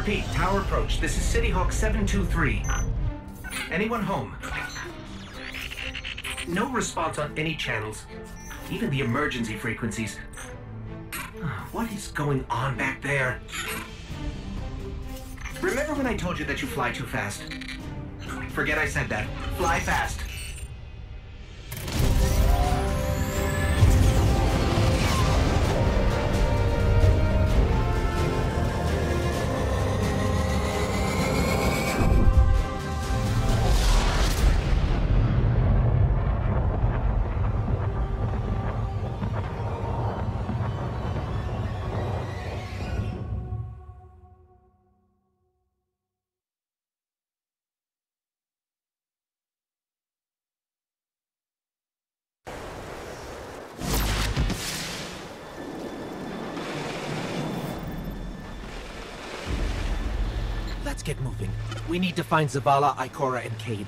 Repeat, tower approach. This is City Hawk 723. Anyone home? No response on any channels, even the emergency frequencies. What is going on back there? Remember when I told you that you fly too fast? Forget I said that. Fly fast. Let's get moving. We need to find Zavala, Ikora, and Cade.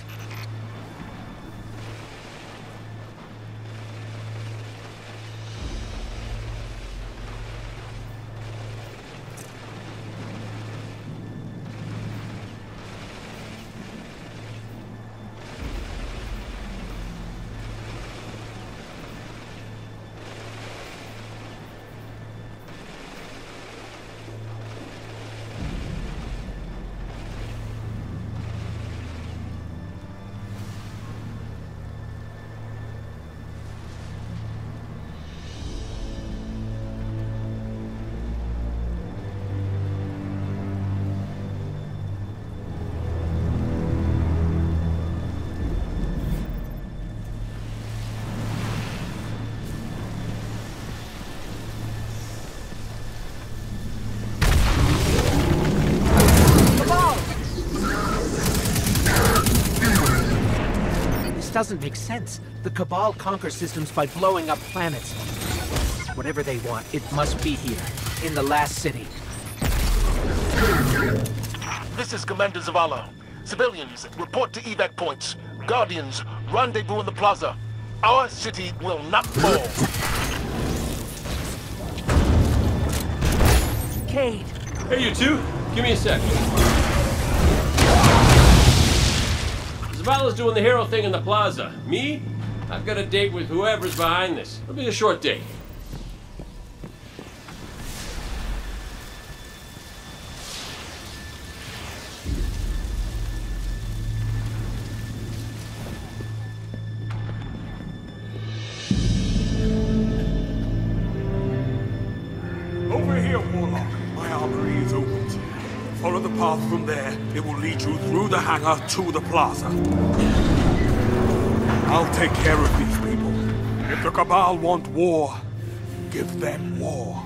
Doesn't make sense. The Cabal conquer systems by blowing up planets. Whatever they want, it must be here, in the last city. This is Commander Zavala. Civilians, report to evac points. Guardians, rendezvous in the plaza. Our city will not fall. Cade! Hey, you two. Give me a sec. Zavala's doing the hero thing in the plaza. Me? I've got a date with whoever's behind this. It'll be a short date. Over here, Warlock. My armory is open to you. Follow the path from there. It will lead you through the hangar to the plaza. I'll take care of these people. If the Cabal want war, give them war.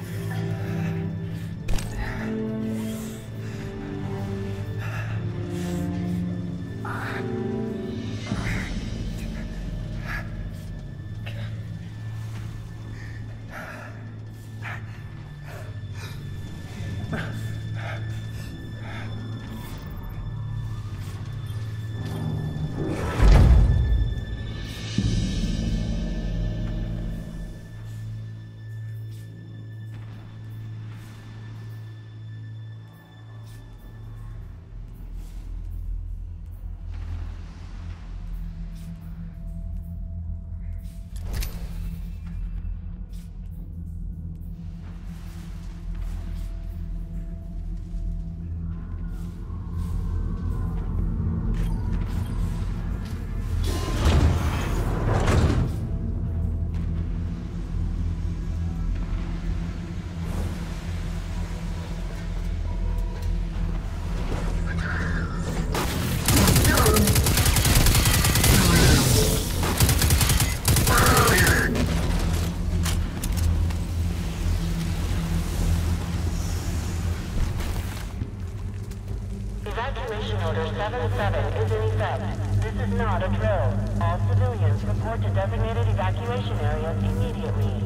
Evacuation order 77 is in effect. This is not a drill. All civilians report to designated evacuation areas immediately.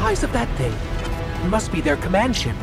size of that thing? It must be their command ship.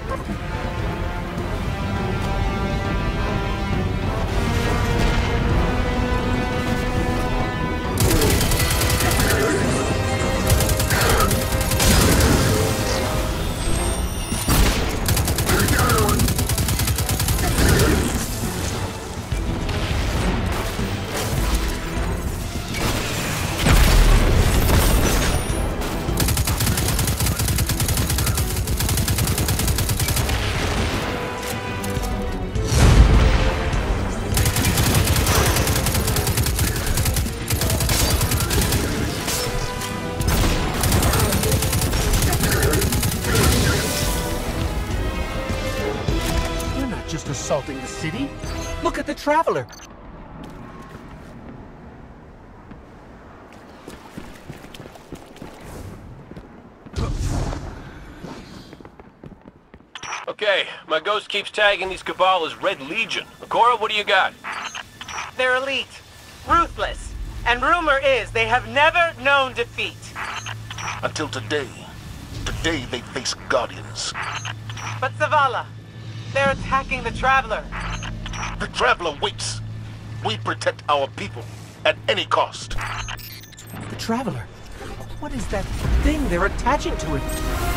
Assaulting the city? Look at the Traveler! Okay, my ghost keeps tagging these Cabal as Red Legion. Akora, what do you got? They're elite, ruthless, and rumor is they have never known defeat. Until today. Today they face Guardians. But Zavala, they're attacking the Traveler. The Traveler waits. We protect our people at any cost. The Traveler? What is that thing they're attaching to it?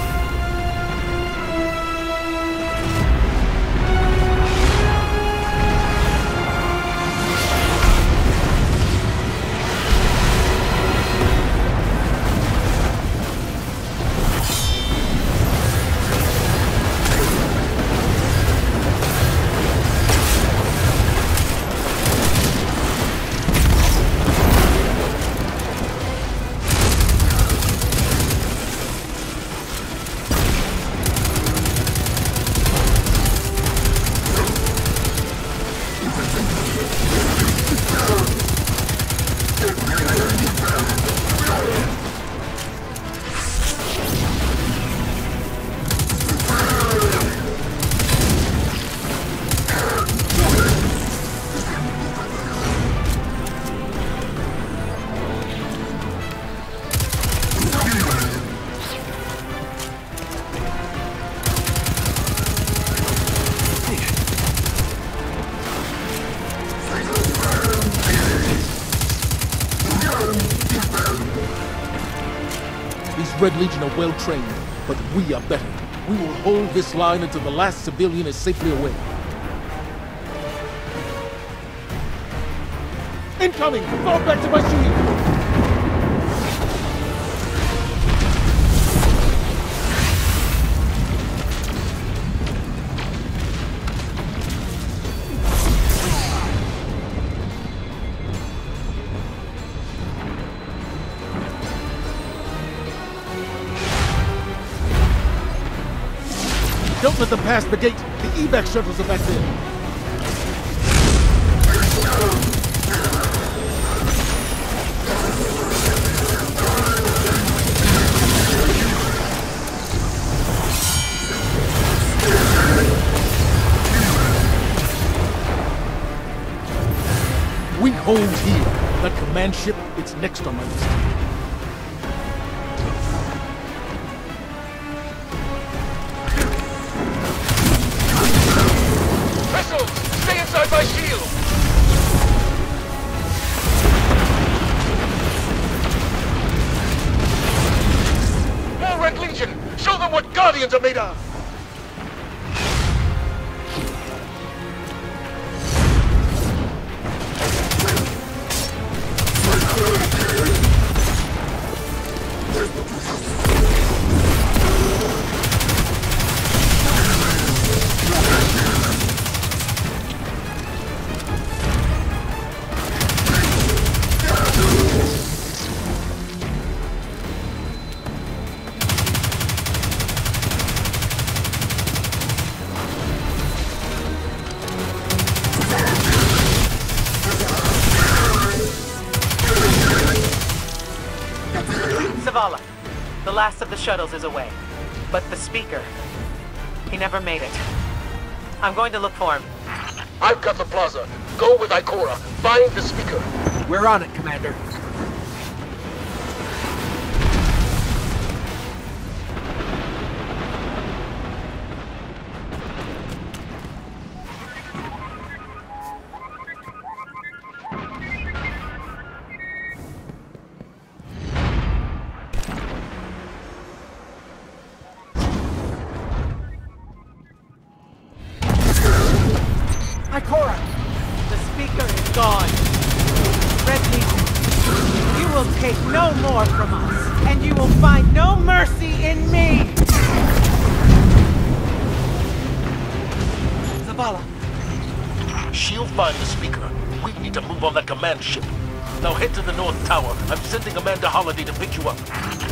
Red Legion are well trained, but we are better. We will hold this line until the last civilian is safely away. Incoming! Fall back to my shield! Don't let them pass the gate. The evac shuttles are back there. We hold here. That command ship, it's next on my list. Stay inside my shield! More Red Legion! Show them what Guardians are made of! Zavala, the last of the shuttles is away. But the speaker, he never made it. I'm going to look for him. I've got the plaza. Go with Ikora. Find the speaker. We're on it, Commander. gone. Red Legion, you will take no more from us, and you will find no mercy in me! Zavala. She'll find the speaker. We need to move on that command ship. Now head to the North Tower. I'm sending Amanda Holliday to pick you up.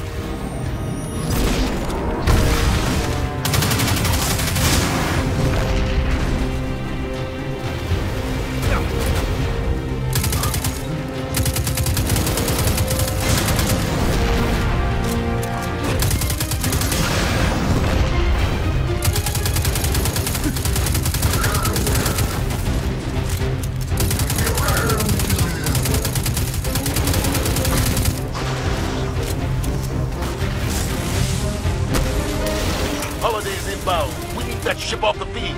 Holiday's inbound. We need that ship off the field.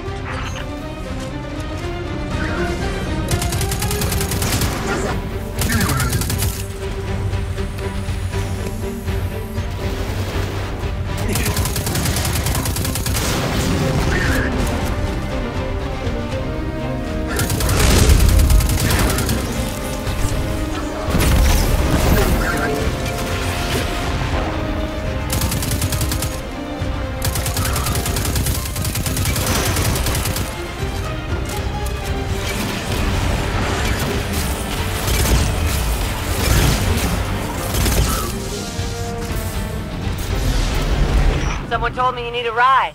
Someone told me you need a ride.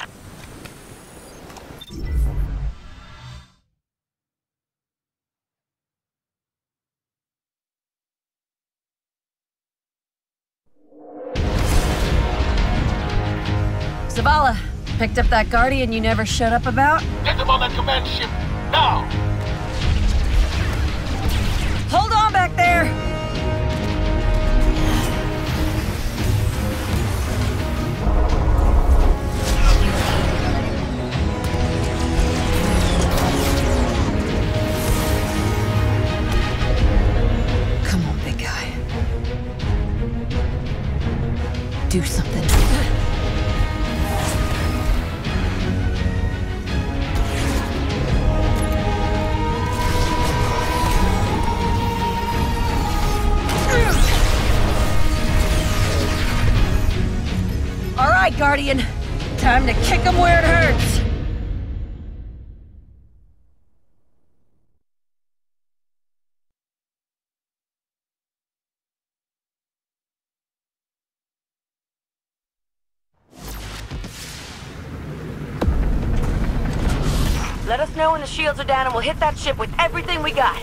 Zavala, picked up that Guardian you never shut up about? Get them on that command ship, now! Hold on back there! Come on, big guy. Do something. All right, Guardian. Time to kick him where it hurts. Let us know when the shields are down and we'll hit that ship with everything we got.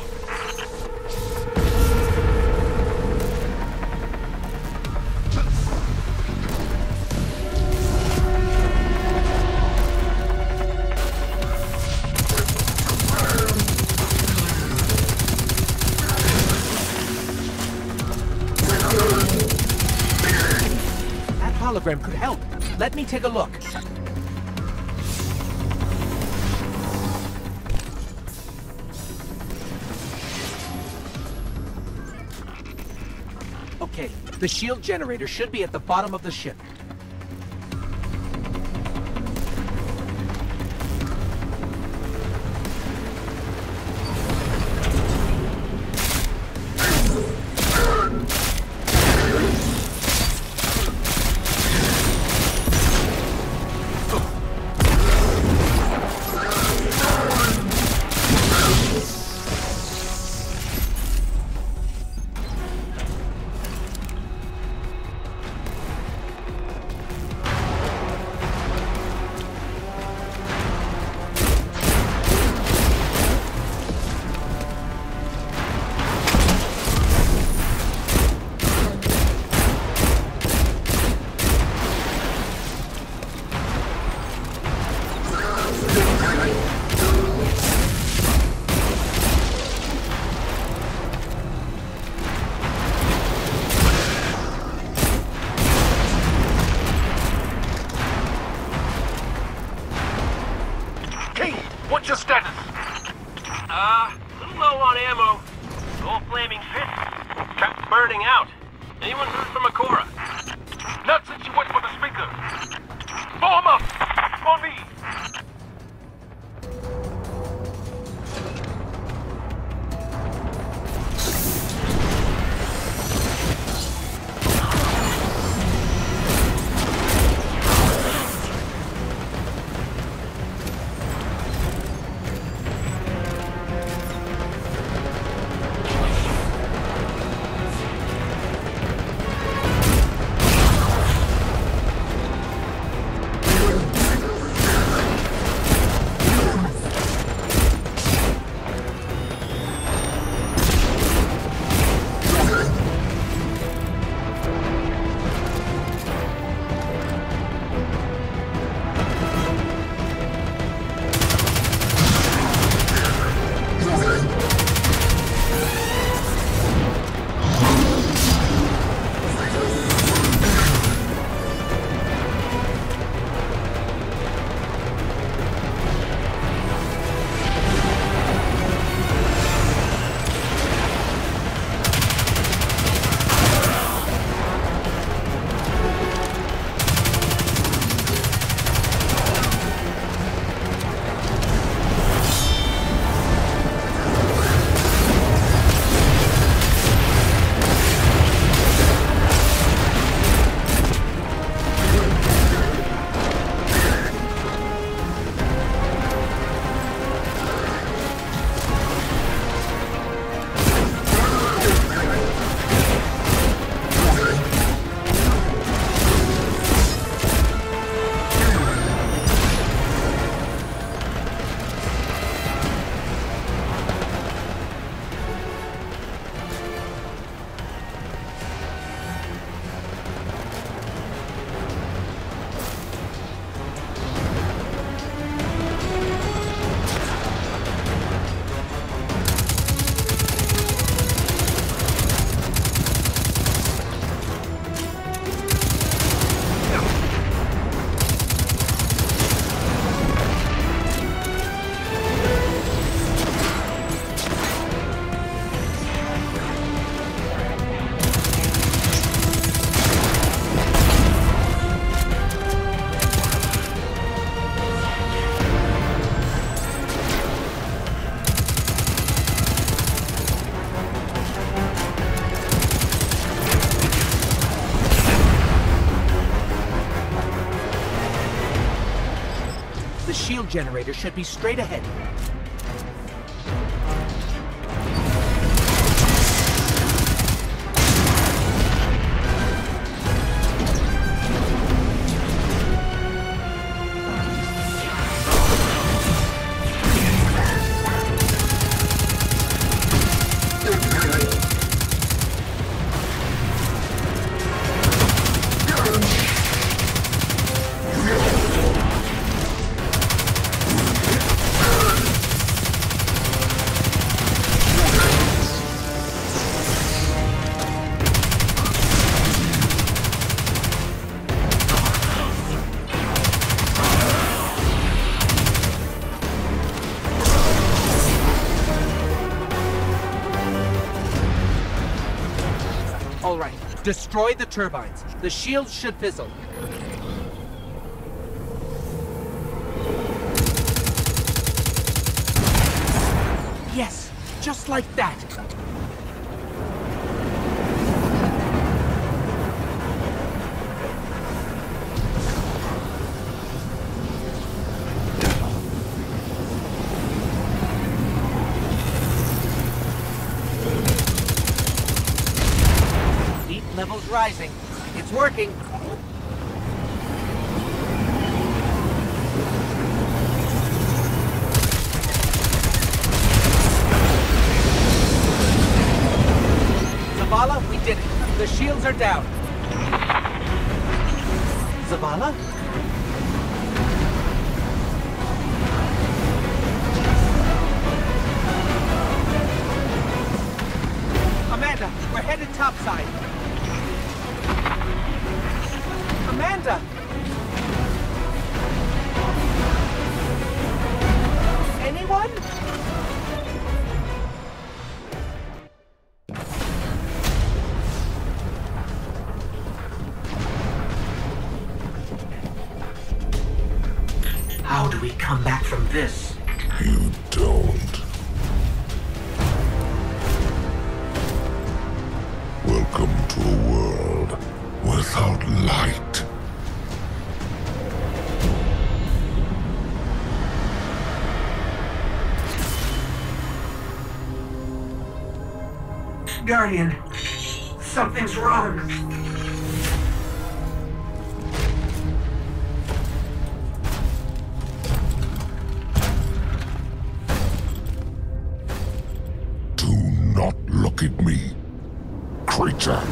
That hologram could help. Let me take a look. Okay, the shield generator should be at the bottom of the ship. What's your status? A little low on ammo. Old flaming pit. Kept burning out. Anyone heard from Akora? Not since you went for the speaker. Form up! On me! generator should be straight ahead. All right, destroy the turbines. The shields should fizzle. Yes, just like that. Heat levels rising. It's working. Zavala, we did it. The shields are down. Zavala? Amanda, we're headed topside. Amanda! Anyone? How do we come back from this? You don't. Welcome to a world without light. Guardian, something's wrong. Do not look at me, creature.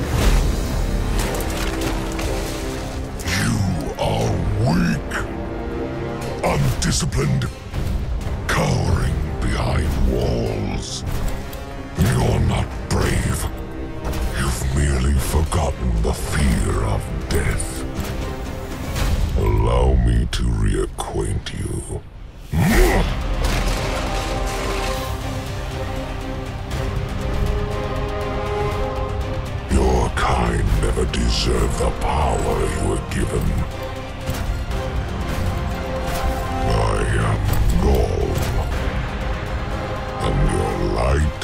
You are weak, undisciplined, cowering behind walls. You're not brave. You've merely forgotten the fear of death. Allow me to reacquaint you. Your kind never deserved the power you were given. I am Gaul, and your light